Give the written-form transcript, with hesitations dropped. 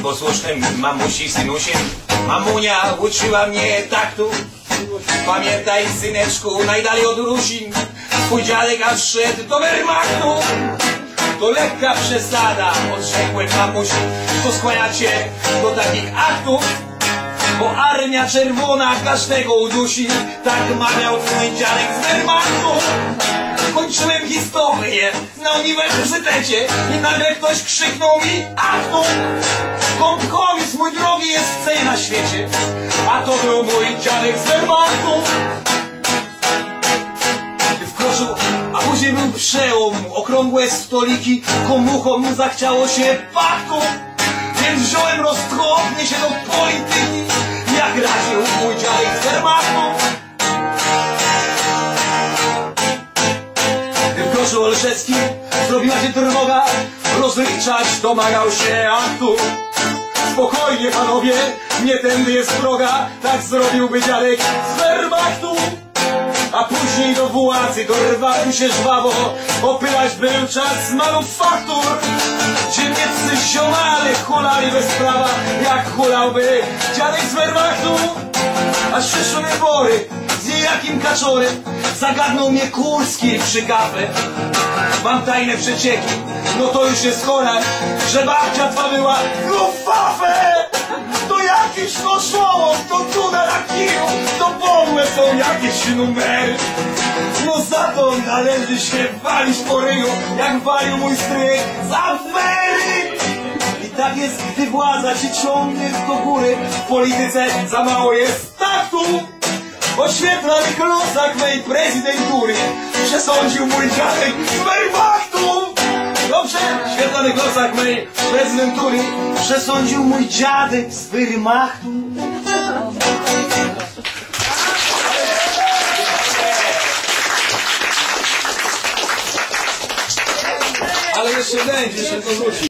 posłusznym mamusi synusiem. Mamunia uczyła mnie taktu. Pamiętaj, syneczku, najdalej od Rusin twój dziadek aż szedł do Wehrmachtu. To lekka przesada, odrzekłem mamusi, to skłaniacie do takich aktów, bo Armia Czerwona każdego udusi. Tak mawiał twój dziadek z Wehrmachtu. Kończyłem historię na uniwersytecie i nagle ktoś krzyknął mi: achtung! Kompromis, mój drogi, jest w cenie na świecie. A to był mój dziadek z Wehrmachtu. Wkroczył, a później był przełom, okrągłe stoliki, komuchom zachciało się paktu. Więc wziąłem roztropnie się do polityki, jak radził mój dziadek z Wehrmachtu. Wkroczył Olszewski, zrobiła się trwoga, rozliczać domagał się aktu. Spokojnie, panowie, nie tędy jest droga, tak zrobiłby dziadek z Wehrmachtu. A później do władzy dorwałem się żwawo, opylać był czas manufaktur. Ziemieccy ziomale hulali bez prawa, jak hulałby dziadek z Wehrmachtu. Aż przyszły wybory z niejakim kaczorem, zagadnął mnie Kurski przy kafle. Mam tajne przecieki, no to już jest chora, że babcia twa była Luftwaffe. To jakiś noszołom, to cuda na kiju, to podłe są jakieś numery. No za to należy się walić po ryju, jak walił mój stryk z afery. I tak jest, gdy władza ci ciągnie do góry, w polityce za mało jest taktu. Oświetlany klocak mej prezydentury przesądził mój dziadek z Wehrmachtu. Dobrze, świetlany klocak mej prezydentury przesądził mój dziadek z Wehrmachtu. Ale jeszcze będzie, jeszcze to wróci.